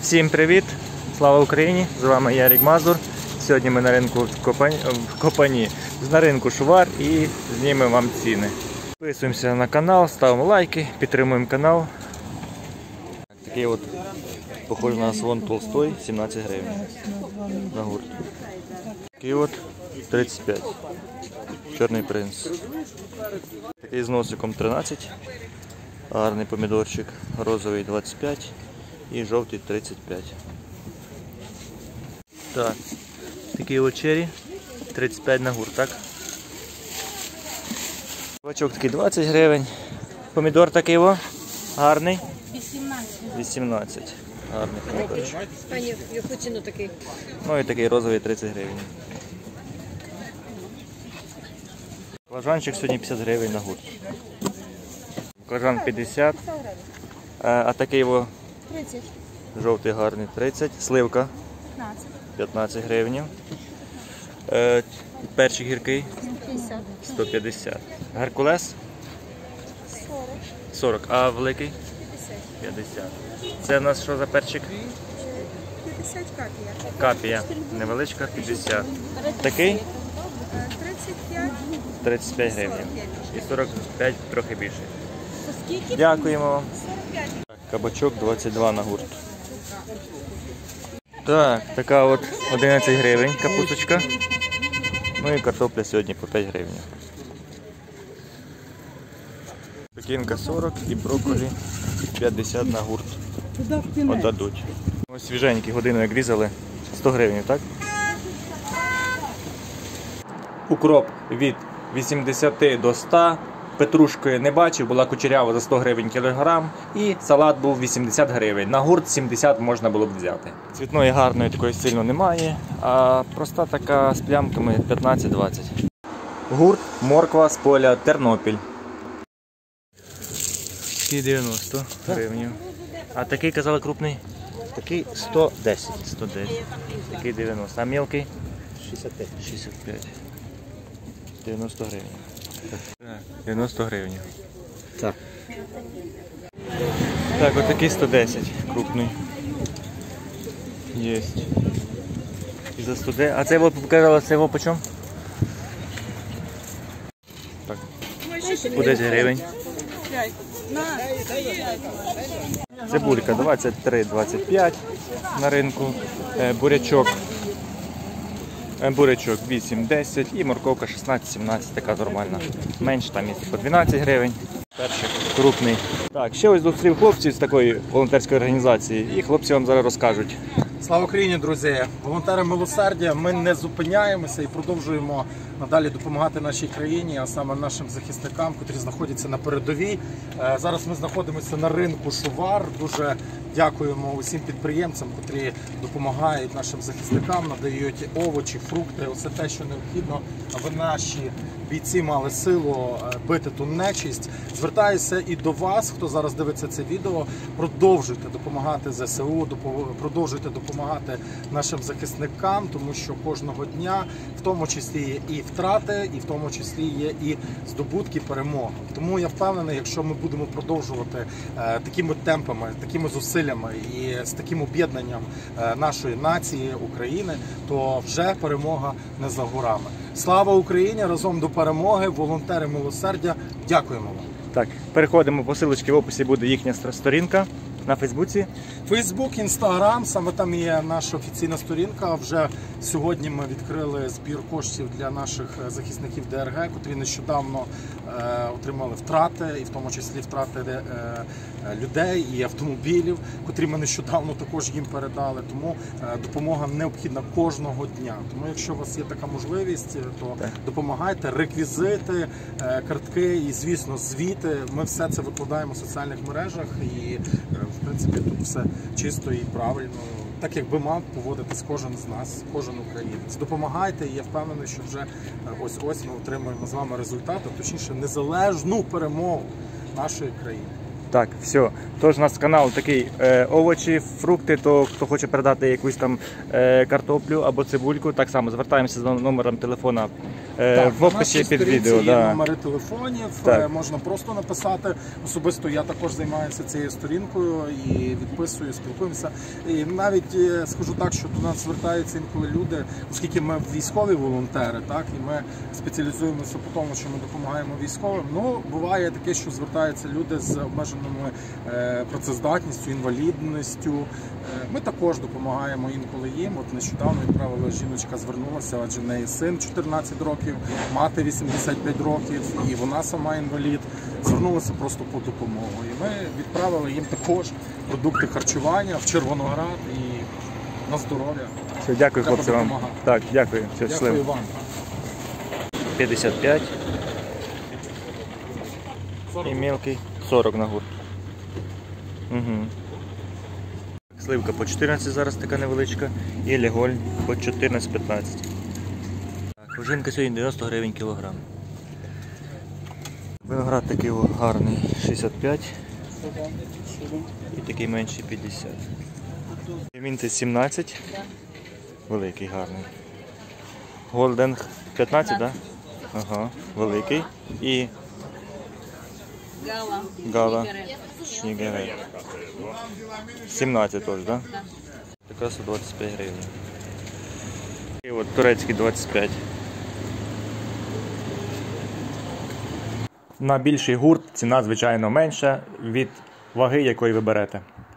Всім привіт! Слава Україні! З вами Ярик Мазур. Сьогодні ми на ринку в Копані, на ринку Шувар і знімемо вам ціни. Підписуємося на канал, ставимо лайки, підтримуємо канал. Такий от, похожий на свон Толстой, 17 гривень на гурт. Такий от 35. Чорний принц. Такий з носиком 13. Гарний помідорчик, розовий 25 і жовтий 35. Так, такий от черрі, 35 на гурт, так? Кабачок такий 20 гривень. Помідор такий о, гарний. 18. Гарний помідорчик. Ну і такий розовий 30 гривень. Баклажанчик сьогодні 50 гривень на гурт. Баклажан 50. А такий о, 30. жовтий гарний 30. Сливка 15 гривень. Перчик гіркий 50. 150. Геркулес 40. А великий 50. Це у нас що за перчик? 50 капія. Капія. Невеличка 50. Такий 35. 35 гривень. І 45 трохи більше. Скільки? Дякуємо вам. 45. Кабачок 22 на гурт. Так, така от 11 гривень капусточка. Ну і картопля сьогодні по 5 гривень. Пекінка 40 і брокколі 50 на гурт. Отдадуть. Ось свіженькі, годину як різали, 100 гривень, так? Укроп від 80 до 100. Петрушки не бачив, була кучерява за 100 гривень кілограм. І салат був 80 гривень. На гурт 70 можна було б взяти. Цвітної гарної такої сильно немає, а проста така з плямками 15-20. Гурт, морква з поля Тернопіль. Такий 90 гривень. А такий, казали, крупний? Такий 110. 110. Такий 90. А мілкий? 65. 65. 90 гривень. 90 гривень. Так. Так, от такий 110, крупний. Єсть. І за 110. А це ви показали, це його по чому? Так. По 10 гривень. Цибулька 23-25 на ринку. Бурячок. Бурячок 8-10 і морковка 16-17, така нормальна. Менше, там є по 12 гривень. Перший крупний. Так, ще ось зустрів хлопців з такої волонтерської організації і хлопці вам зараз розкажуть. Слава Україні, друзі! Волонтери милосердя, ми не зупиняємося і продовжуємо надалі допомагати нашій країні, а саме нашим захисникам, котрі знаходяться на передовій. Зараз ми знаходимося на ринку Шувар. Дуже дякуємо усім підприємцям, котрі допомагають нашим захисникам, надають овочі, фрукти, усе те, що необхідно, аби наші бійці мали силу бити ту нечисть. Звертаюся і до вас, хто зараз дивиться це відео, продовжуйте допомагати ЗСУ, продовжуйте допомагати нашим захисникам, тому що кожного дня в тому числі є і втрати, і в тому числі є і здобутки, перемоги. Тому я впевнений, якщо ми будемо продовжувати такими темпами, такими зусиллями і з таким об'єднанням нашої нації, України, то вже перемога не за горами. Слава Україні! Разом до перемоги! Волонтери милосердя! Дякуємо вам! Так, переходимо по силочці, в описі буде їхня сторінка на Фейсбуці. Фейсбук, Інстаграм, саме там є наша офіційна сторінка. Вже сьогодні ми відкрили збір коштів для наших захисників ДРГ, котрі нещодавно отримали втрати, і в тому числі втрати людей і автомобілів, котрі ми нещодавно також їм передали. Тому допомога необхідна кожного дня. Тому якщо у вас є така можливість, то допомагайте, реквізити, картки і, звісно, звіти. Ми все це викладаємо в соціальних мережах і, в принципі, тут все чисто і правильно, так як би мав поводитись кожен з нас, кожен українець. Допомагайте, і я впевнений, що вже ось-ось ми отримаємо з вами результат, а точніше незалежну перемогу нашої країни. Так, все. Тож у нас канал такий овочі, фрукти, то хто хоче передати якусь там картоплю або цибульку, так само звертаємося за номером телефона Так, в описі на нашій під сторінці відео. є Да. номери телефонів, Так. можна просто написати. Особисто я також займаюся цією сторінкою і відписую, спілкуємося. І навіть скажу так, що до нас звертаються інколи люди, оскільки ми військові волонтери, так, і ми спеціалізуємося по тому, що ми допомагаємо військовим. Ну, буває таке, що звертаються люди з обмеженими працездатністю, інвалідністю. Ми також допомагаємо інколи їм. От нещодавно відправила жіночка, звернулася, адже в неї син 14 років, мати 85 років, і вона сама інвалід. Звернулася просто по допомогу. І ми відправили їм також продукти харчування в Червоноград і на здоров'я. Все, дякую, Треба хлопці, вам. допомагати. Так, дякую. Все, Дякую щасливо. вам. 55. І мелкий 40 на гурт. Угу. Сливка по 14 зараз така невеличка. І ліголь по 14-15. Так, ожинка сьогодні 90 гривень кілограм. Виноград такий гарний 65. І такий менший 50. Мінти 17. Великий гарний. Голден 15, так? Да? Ага, великий. І Гала. Шнігере. 17 теж, так? Да? Така 125 гривень. І от турецький 25. На більший гурт ціна, звичайно, менша від ваги, якої ви берете.